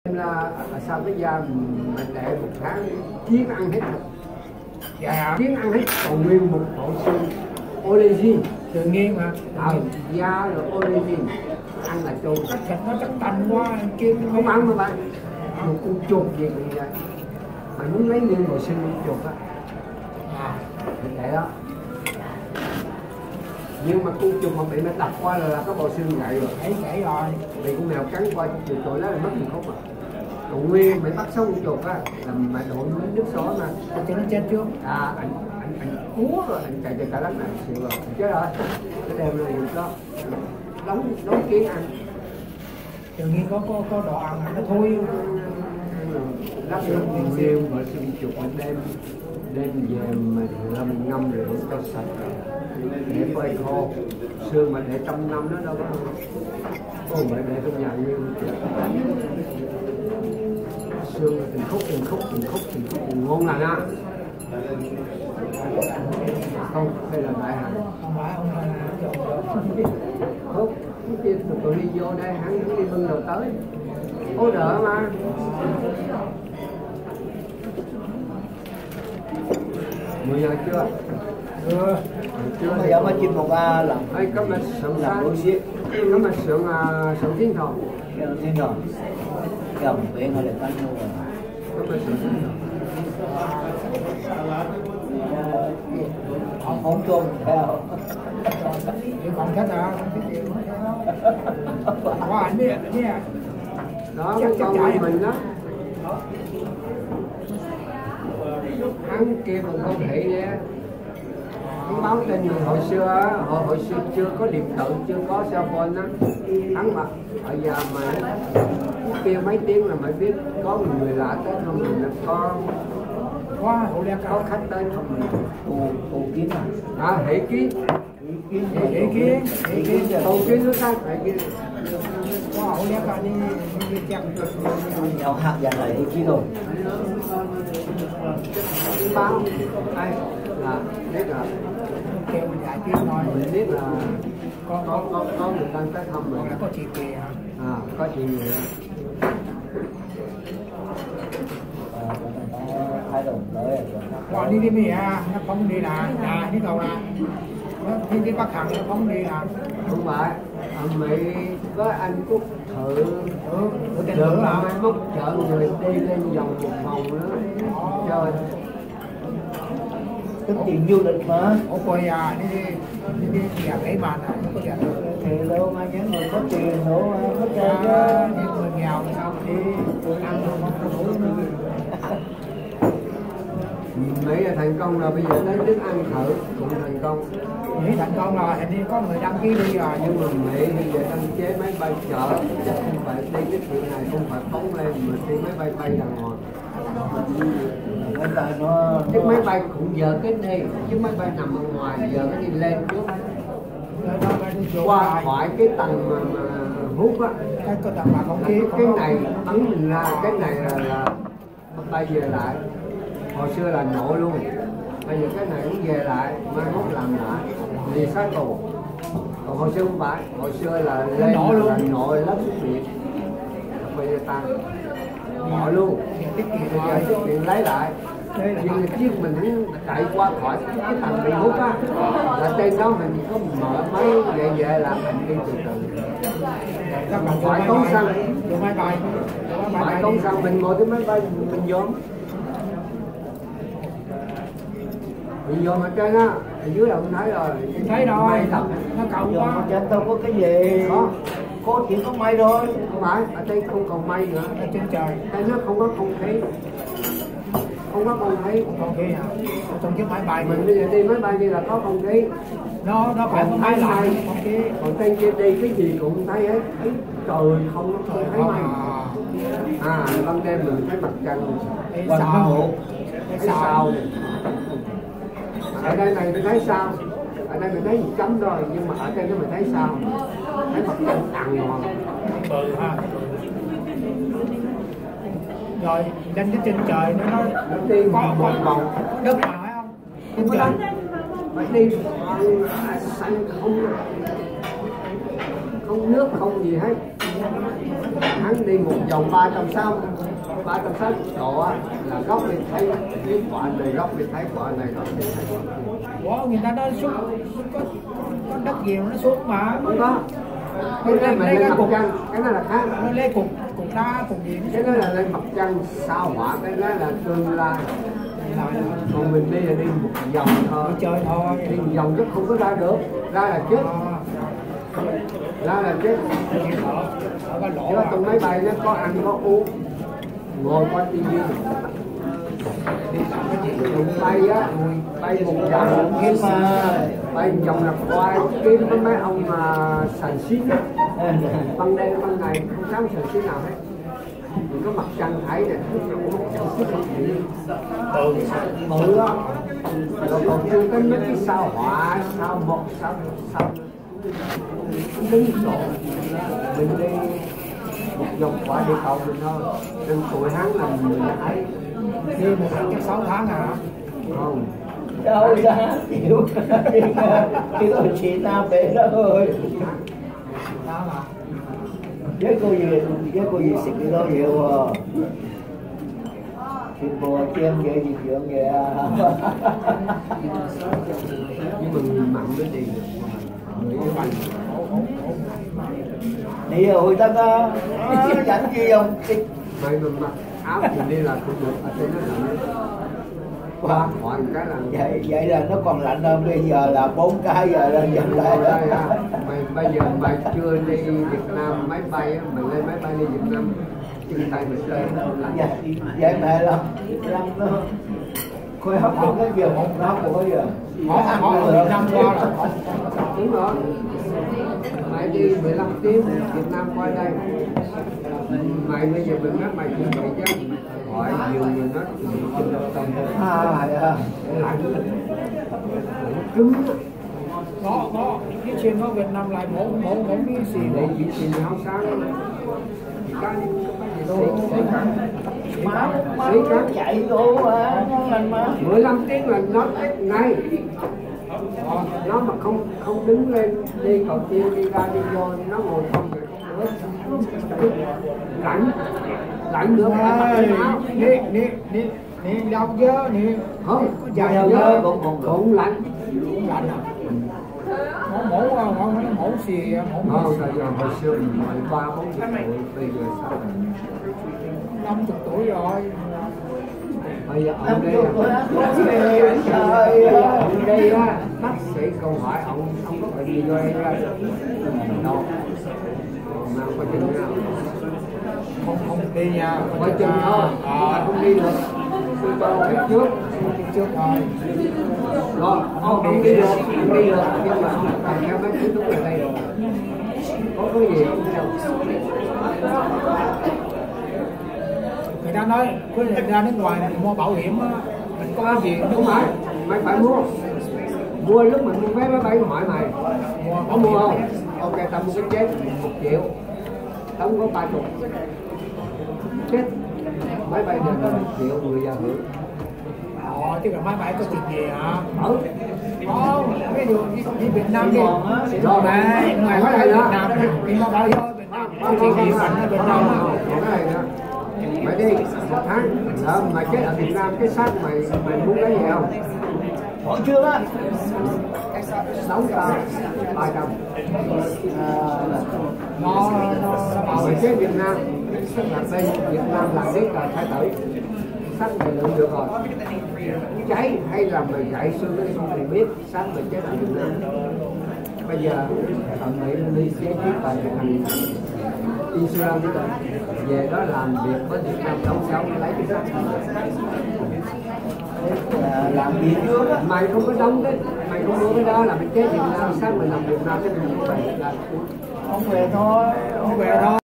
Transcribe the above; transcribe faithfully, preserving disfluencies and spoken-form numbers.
Là sao cái da mình để một tháng chiến ăn hết, dạ chiến ăn hết còn nguyên một bộ xương collagen tự nhiên mà à, da rồi collagen ăn là trâu thịt nó chắc tanh quá kiếm không ăn mà bạn một con chuột gì cũng vậy, mày muốn lấy nguyên bộ xương con chuột á à thì vậy đó, nhưng mà con chuột mà bị nó đập qua là, là có bộ xương gãy rồi, thấy gãy rồi, bị con mèo cắn qua chuột rồi đó là mất một khúc rồi. Còn nguyên mày bắt sống con chuột á là mày đổ nước sói mà cho nó chết trước. À anh anh anh úa rồi anh chạy chạy cả đất này xịu rồi chết rồi, cái đem này đó đóng đóng kiến ăn tự nhiên có có có đồ ăn nó thui lắp nguyên nguyên mà xương chuột mình đem đem về mà là mình ngâm rồi để cho sạch để phơi khô, xương mà để trăm năm nó đâu có ôi mà để trong nhà nguyên xương từng khúc từng khúc từng khúc từng khúc từng ngon lành á, không hay là đại hàng không phải ông là không cái kia tụi đi vô đây hắn đi bưng đầu tới hỗ trợ mà mười giờ chưa chưa chưa bây giờ mới chim một ba lần hay có mà sượng làm sao đối xếp có mà sượng sượng thiên thọ thiên rồi chồng biển ở đây canh luôn rồi có mà sượng thiên thọ không không chung theo thì còn thích à không thích gì quá anh biết anh biết đó cái con của mình đó hắn kia còn con thị vậy hắn báo tin người hồi xưa hồi hồi xưa chưa có điện tử chưa có cell phone á, hắn mà ở giờ mà kêu mấy tiếng là mày biết có người lạ tới thăm mình là con quá hậu đen có cao khách tới thăm mình cô cô kiến à à hệ kiến kiến ý kiến ý kiến cầu kiến nước khác hệ kiến quá hậu đen cao đi đi chặt nhau hạt dành lại ý kiến rồi báo ai là biết là kêu mình giải quyết thôi mình biết là có có có có người ta tới thăm mình còn là có chị kìa hả à có chuyện gì đó thái độ tới còn đi đi mì à nó không đi là nhà đi cầu là đi đi bắc thằng nó không đi là không phải ông Mỹ với anh Cúc Thự ừ của tên được lửa mà là mai mốt chợ người đi lên vòng một vòng nữa chơi tức tiền du lịch mà ở quê à đi đi đi đi nhà cái bàn à có đẹp thì đâu mà những người có tiền đâu mà có chơi chứ những người nghèo sao đi ăn không có đủ Mỹ là thành công rồi bây giờ lấy nước ăn thử cũng thành công Mỹ thành công rồi hình như có người đăng ký đi rồi nhưng mà Mỹ bây giờ đăng chế máy bay chợ chắc không phải đi cái chuyện này không phải phóng lên mà đi máy bay bay đàng hoàng người ta nó chiếc máy bay cũng giờ cái đi chiếc máy bay nằm ở ngoài giờ cái đi lên trước qua khỏi cái tầng mà, mà hút á cái cơ tầng mà không khí cái này ấn mình ra cái này là, là bay về lại hồi xưa là nổ luôn bây giờ cái này cũng về lại mai mốt làm lại thì sát tù còn hồi xưa không phải hồi xưa là lên nổ luôn là nội lắm điện bây giờ tăng nổ luôn tiết kiệm bây giờ tiết kiệm lấy lại nhưng mà chiếc mình chạy qua khỏi cái tầng bị hút á là trên đó mình có mở máy về về là mình đi từ từ phải tốn xăng máy bay phải tốn xăng mình ngồi cái máy bay mình vô mình vô ở trên á ở dưới là không thấy rồi thấy rồi nó cầu giờ quá trên đâu có cái gì có có chỉ có may thôi không phải ở đây không còn may nữa ở trên trời đây nó không có không khí không có không khí không khí hả trong chiếc máy bay mình bây giờ đi máy bay như là có không khí nó nó phải còn thấy thấy lại may không khí còn trên kia đi cái gì cũng thấy hết thấy trời không không thấy may à ban đêm mình thấy mặt trăng cái sao cái sao ở đây này mình thấy sao ở đây mình thấy một chấm thôi nhưng mà ở trên đó mình thấy sao thấy mặt trăng đằng hoàng bự ha rồi lên cái trên trời nó nó nó đi có một vòng đất nào phải không trên không trời phải đi xanh không không nước không gì hết hắn đi một vòng ba trăm sáu ba trăm sáu độ á, là góc đi thấy cái quả này, góc đi thấy quả này, góc đi thấy quả này. Ủa, người ta nói xuống có, có đất gì nó xuống mà Không có. Cái này mình lên mặt trăng, cái này là khác. nó lấy cục cục đá cục gì Cái đó là lên mặt trăng sao hỏa, cái đó là tương lai. Còn mình đi là đi một vòng thôi. đi chơi thôi. Đi một vòng chứ không có ra được, ra là chết. Ra là chết. Ở cái lỗ Chứ trong máy bay nó có ăn có uống, ngồi coi tivi. Đụng bay á, bay một vòng Nhưng mà bay một vòng là quay kiếm với mấy ông mà sàn xít á, ban đêm ban ngày không dám sàn xít nào hết. Mình có mặt trăng thấy nè, từ từ á, rồi còn chưa tới mấy cái sao hỏa, sao một, sao sao đứng sổ, mình đi một vòng quả địa cầu mình thôi, nên tuổi hắn là mình đã thấy. đi một tháng chắc sáu tháng à. Không. đâu ra chịu cái tôi chị ta về đó thôi. Đó mà Với cô gì với cô gì xịt cái đó nhiều à. Thì bò chen vậy gì chuyện vậy à. Nhưng mà người mặn mới đi được, người yêu anh Đi rồi ta có chẳng gì không xịt. mày mà mặc áo thì đi là không được, ở trên nó lạnh qua hỏi một cái là vậy vậy là nó còn lạnh hơn bây giờ là bốn cái giờ lên dần lại đó. mày bây giờ mày chưa đi Việt Nam máy bay á, mình lên máy bay đi Việt Nam chân tay mình lên lạnh. Vậy vậy mẹ lắm lắm nó khôi hấp được cái giờ một nó của bây giờ họ họ ở Việt Nam qua là họ Đúng rồi, mày đi mười lăm tiếng Việt Nam qua đây, mày bây giờ mình nói mày như vậy chứ hỏi nhiều người nói chuyện đâu tâm à dạ. lạnh cứng có có cái chuyện có Việt Nam lại mổ mổ mổ miếng gì để vậy. chỉ xin áo sáng cái gì Má má chạy vô mà ngon lành mà. mười lăm tiếng là nó hết ngay, nó mà không không đứng lên đi cầu tiêu đi ra đi vô nó ngồi không được lạnh lạnh được phải mặc áo nè nè nè nè đâu chứ nè không dài dài nhớ nhớ cũng cũng lạnh lạnh à. mổ mổ mổ mổ mổ xì mổ không tại giờ hồi xưa mình mười ba bốn chục tuổi bây giờ sao năm chục tuổi rồi. bây giờ ở Năm đây chục tuổi á, trời ơi. ở đây á bác sĩ câu hỏi ông ông có bệnh gì rồi ra đâu mà có chừng nào không không đi nha có chừng thôi à không đi được tôi cho biết trước trước thôi rồi không không đi được không đi được nhưng mà ông cầm theo mấy thứ thuốc ở đây rồi có cái gì không sao người ta nói cứ ra nước ngoài mình mua bảo hiểm á, mình có cái gì đúng rồi mày phải mua mua lúc mình mua vé máy bay hỏi mày mua có mua không ok tao mua cái chết một triệu tao không có ba chục chết máy bay được là một triệu người già hưởng ờ chứ còn máy bay có chuyện gì hả? ừ Không, ví dụ đi, đi Việt Nam đi rồi này ngoài cái máy này bay Việt đó Nam đi máy bay thôi Việt Nam có chuyện gì mạnh ở Việt Nam còn cái này nữa mày đi một tháng đó mày chết ở Việt Nam cái xác mày mày muốn cái gì không Hỏi chưa á. đóng tao ba trăm nó nó nó bảo mày chết Việt Nam xác là bên Việt Nam là biết là thái tử xác mày lượng được rồi cháy hay là mày gãy xương cái không mày biết xác mày chết ở Việt Nam bây giờ ở Mỹ đi xe chiếc tài thực hành insurance đi về đó làm việc với Việt Nam đóng dấu lấy cái xác À, làm gì chưa á. mày không có đóng đấy mày không mua cái đó là mày chết Việt Nam xác mày làm Việt Nam cái mình phải là Không về thôi. không về thôi.